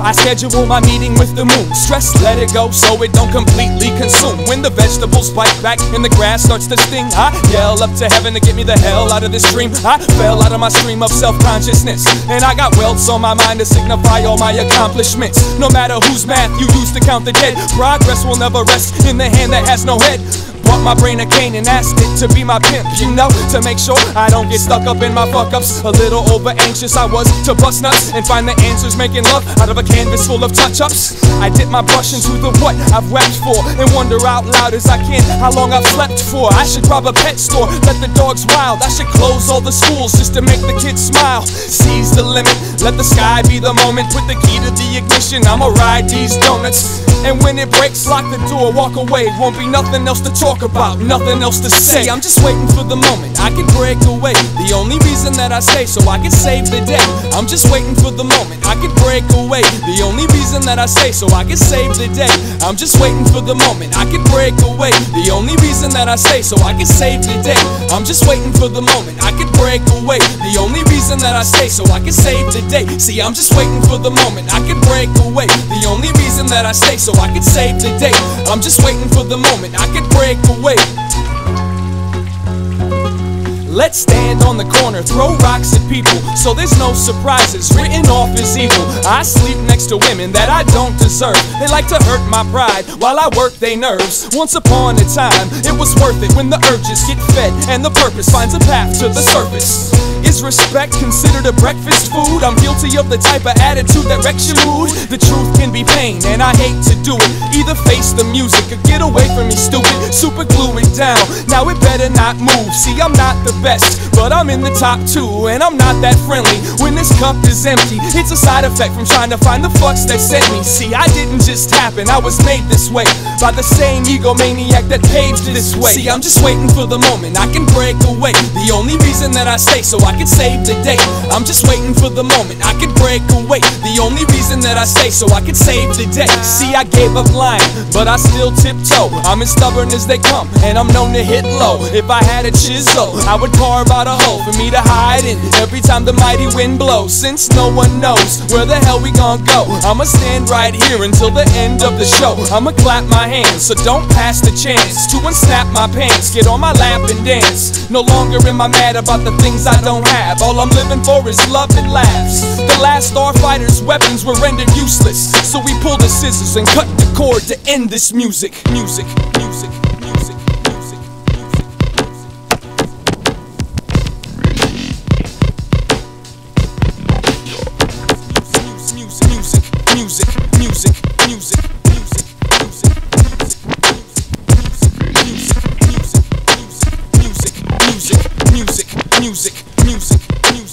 I schedule my meeting with the moon. Stress, let it go so it don't completely consume. When the vegetables bite back and the grass starts to sting, I yell up to heaven to get me the hell out of this dream. I fell out of my stream of self-consciousness, and I got welts on my mind to signify all my accomplishments. No matter whose math you use to count the dead, progress will never rest in the hand that has no head. Bought my brain a cane and asked it to be my pimp, you know, to make sure I don't get stuck up in my fuck-ups. A little over anxious I was to bust nuts and find the answers, making love out of a canvas full of touch-ups. I dip my brush into the what I've wept for and wonder out loud as I can how long I've slept for. I should rob a pet store, let the dogs wild. I should close all the schools just to make the kids smile. Seize the limit, let the sky be the moment. Put the key to the ignition, I'ma ride these donuts. And when it breaks, lock the door, walk away. Won't be nothing else to talk about, nothing else to say. I'm just waiting for the moment I can break away. The only reason that I stay so I can save the day. I'm just waiting for the moment I can break away. The only reason that I stay so I can save the day. I'm just waiting for the moment I can break away. The only reason that I stay so I can save the day. I'm just waiting for the moment I can break away. The only reason that I stay so I can save the day. See, I'm just waiting for the moment I can break away. The only reason that I stay so I can save the day. I'm just waiting for the moment I can break away. Let's stand on the corner, throw rocks at people, so there's no surprises, written off as evil. I sleep next to women that I don't deserve. They like to hurt my pride while I work their nerves. Once upon a time, it was worth it when the urges get fed and the purpose finds a path to the surface. Is respect considered a breakfast food? I'm guilty of the type of attitude that wrecks your mood. The truth can be pain, and I hate to do it. Either face the music or get away from me, stupid. Super glue it down, now it better not move. See, I'm not the best, but I'm in the top 2, and I'm not that friendly when this cup is empty. It's a side effect from trying to find the fucks that sent me. See, I didn't just happen, I was made this way by the same egomaniac that paved this way. See, I'm just waiting for the moment I can break away. The only reason that I stay so I can save the day. I'm just waiting for the moment I can break away. The only reason that I stay so I can save the day. See, I gave up lying, but I still tiptoe. I'm as stubborn as they come, and I'm known to hit low. If I had a chisel, I would carve out a hole for me to hide in every time the mighty wind blows. Since no one knows where the hell we gon' go, I'ma stand right here until the end of the show. I'ma clap my hands, so don't pass the chance to unsnap my pants, get on my lap and dance. No longer am I mad about the things I don't have. All I'm living for is love and laughs. The last starfighter's weapons were rendered useless, so we pulled the scissors and cut the cord to end this music. Music, music, music, music, music, music, music, music, music, music, music, music, music, music, music, music, music.